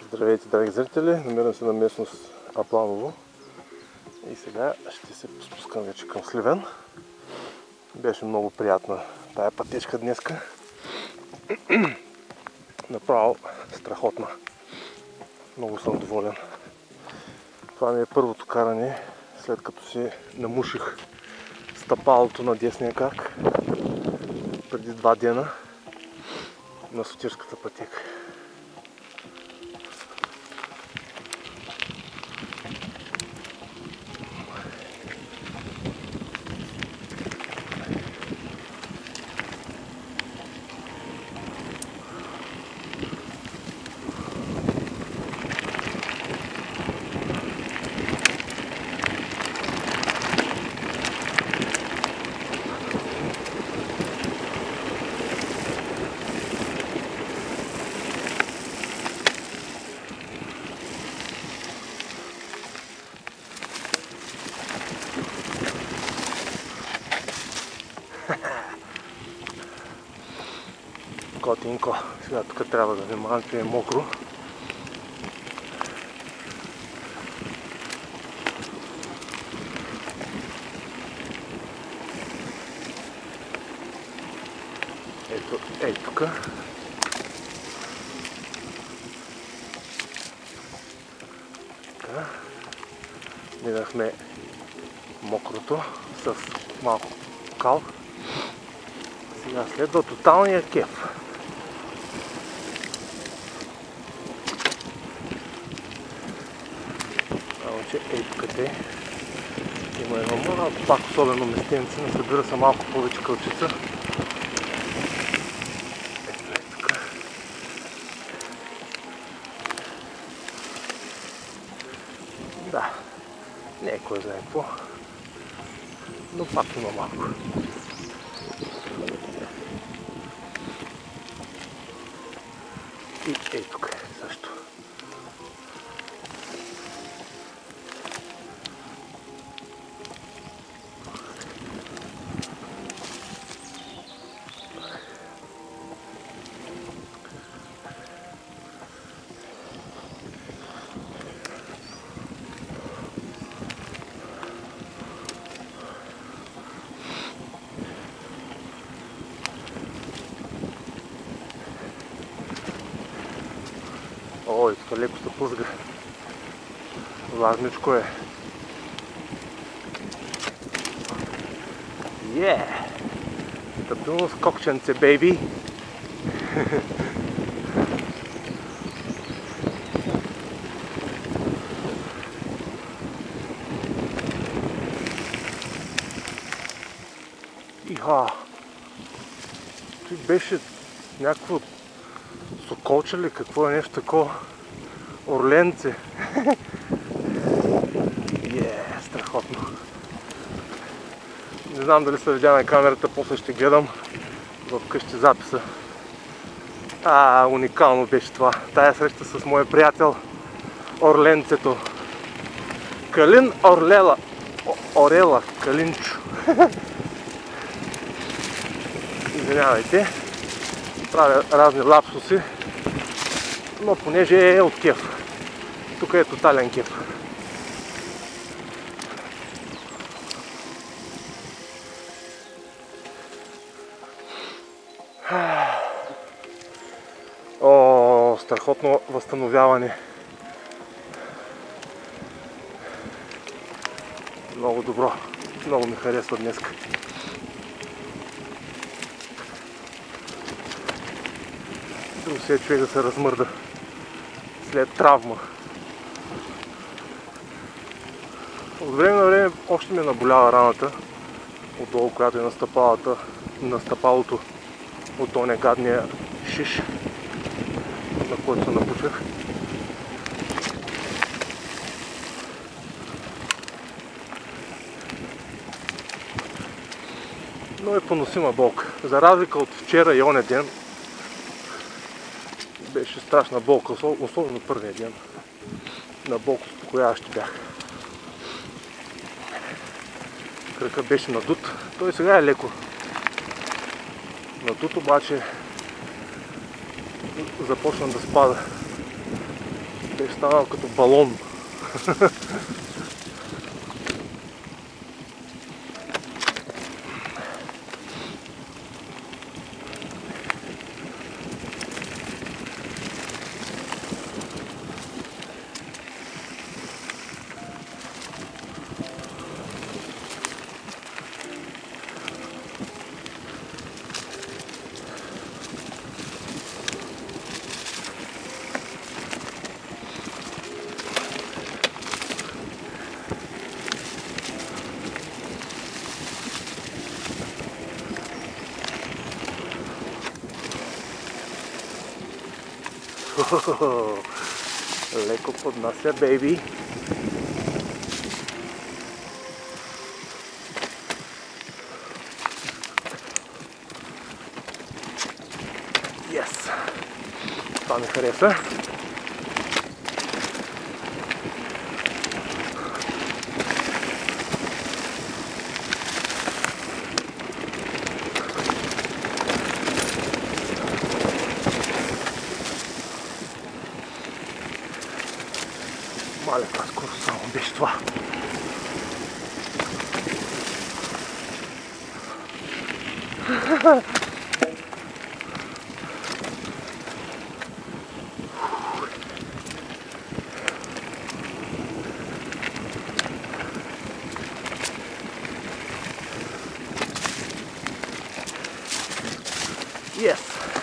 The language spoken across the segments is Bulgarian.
Здравейте, драги зрители! Намирам се на местност Апланово и сега ще се спускам вече към Сливен. Беше много приятна тая пътечка днеска. Направо страхотна. Много съм доволен. Това ми е първото каране, след като си намуших стъпалото на десния крак преди 2 дена на Сотирската пътека. Готинко. Сега тук трябва да внимавам, че е мокро. Ето, ей тук. Така. Минахме мокрото с малко кал. Сега следва тоталния кеф. Само че ей тук има едно малко пак особено местенце, насъбира се малко повече кълчица. Ето тук. Да, не е кой знае какво, но пак има малко. И ей тук също. Ой, тук леко се плъзга. Влажничко е. Стабилно скокченце, бейби! Иха! Той беше някакво соколче ли, какво е нещо такова? Орленце. Страхотно. Не знам дали се видя на камерата, после ще гледам в къщи записа. Уникално беше това. Тая среща с моя приятел Орленцето. Калин Орела Калинчо. Извинявайте. Правя разни лапсуси, но понеже е от кеф. Тук е тотален кеф. О, страхотно възстановяване. Много добро. Много ми харесва днес. Друго се е човек да се размърда след травма. От време на време още ми наболява раната отдолу, която е на стъпалото от оня гадния шиш, на който се напучах. Но е поносима болка. За разлика от вчера и оня ден, беше страшна болка, особено първия ден. На болко успокояващи бях. Кръка беше надут. Той сега е леко надут, обаче започна да спада. Беше станал като балон. Леко поднася, бейби. Yes! Това ми хареса. Мале, това скоро само беше това. Yes!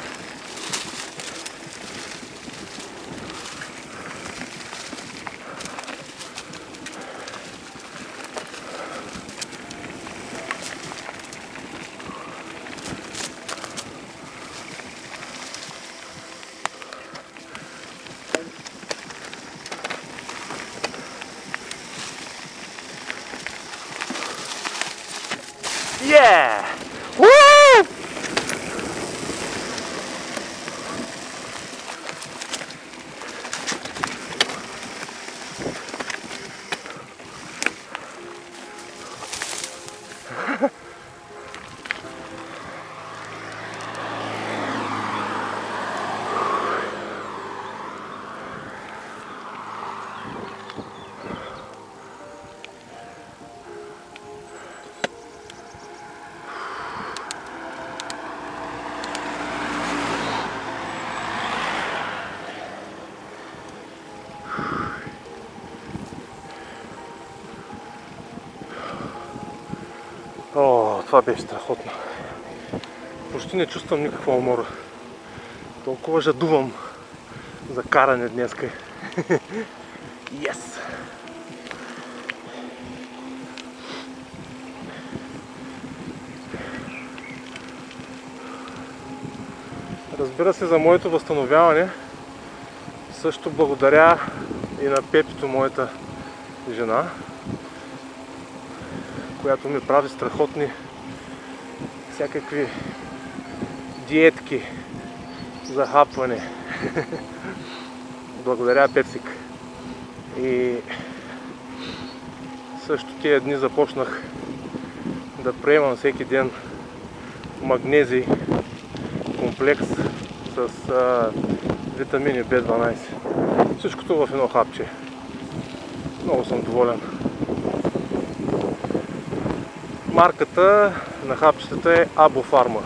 Yeah! Woo! О, това беше страхотно. Почти не чувствам никаква умора. Толкова жадувам за каране днеска. Yes! Разбира се, за моето възстановяване също благодаря и на Пепито, моята жена, която ми прави страхотни всякакви диетки за хапване. Благодаря, Пепсик. И също тия дни започнах да приемам всеки ден магнезий комплекс с витамини B12. Всичкото в едно хапче. Много съм доволен. Марката на хапчетата е Абофарма.